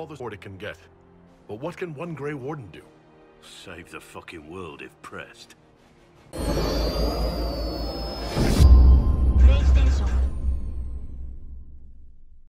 all the support it can get. But what can one Grey Warden do? Save the fucking world if pressed.